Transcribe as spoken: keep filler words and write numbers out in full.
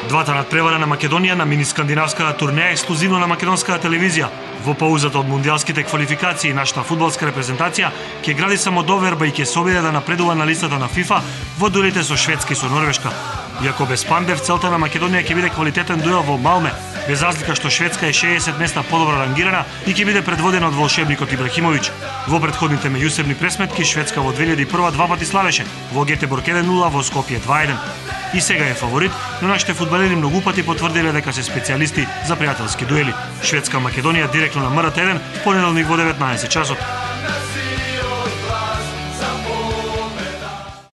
Двата надпревара на Македонија на мини скандинавската турнеја ексклузивно на македонската телевизија. Во паузата од мундијалските квалификации, нашата фудбалска репрезентација ќе гради самодоверба и ќе се обиде да напредува на листата на ФИФА во дуелите со Шведска и со Норвешка. Иако без Пандев, целта на Македонија ќе биде квалитетен дуел во Малме, без разлика што Шведска е шеесет места подобро рангирана и ќе биде предводена од волшебникот Ибрахимовиќ. Во претходните меѓусебни пресметки Шведска во две илјади и прва два пати славеше, во Гетеборг еден нула, во Скопје два еден. И сега е фаворит, но нашите фудбалери многу пати потврдиле дека се специјалисти за пријателски дуели. Шведска Македонија директно на МРТ еден, понеделник во деветнаесет часот.